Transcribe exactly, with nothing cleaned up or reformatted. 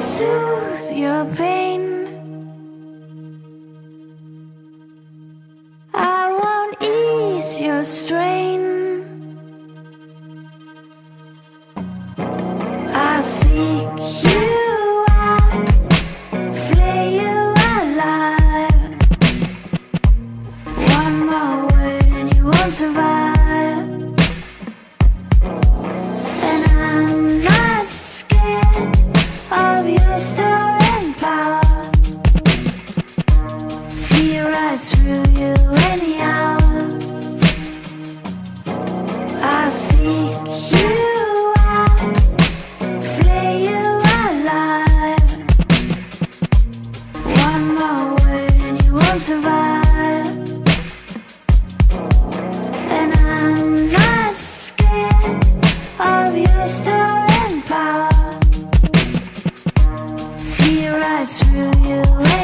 soothe your pain. I won't ease your strain. I'll seek you out, flay you alive. One more word and you won't survive. And I'm not scared of your stolen power. See right through you anyhow. I'll seek you out, flay you alive. One more word and you won't survive. And I'm not scared of your stolen power. See right through you.